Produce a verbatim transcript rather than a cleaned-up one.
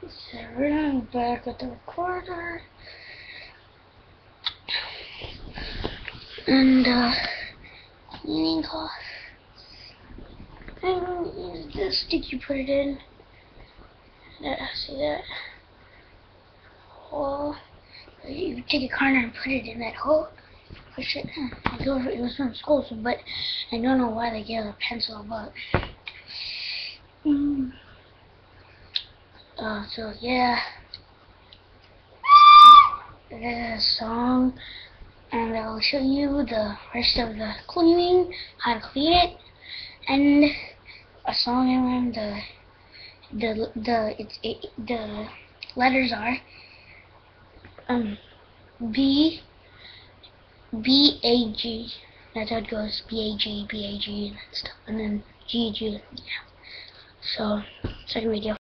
So we're now back at the recorder, and uh, cleaning cloth. And use the stick you put it in. That, see that hole? You take a corner and put it in that hole. Push it. It goes. It was from school, so, but I don't know why they gave a pencil, but. Mm. Uh, so yeah. There's a song, and I'll show you the rest of the cleaning, how to clean it, and a song and the the the it's it, the letters are um B B A G. That's how it goes. B A G B A G and that stuff, and then G G. Yeah. So second video.